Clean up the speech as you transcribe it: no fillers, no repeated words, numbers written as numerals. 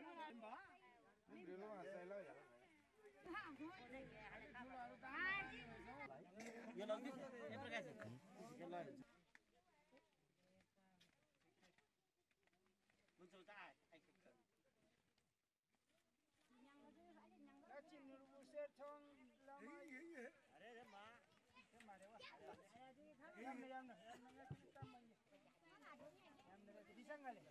यो लग्ने एक प्रकार छ के ल हुन्छ त चिन्नु बुसेर छङ लमा अरे रे मा के मारे वा दिसंगले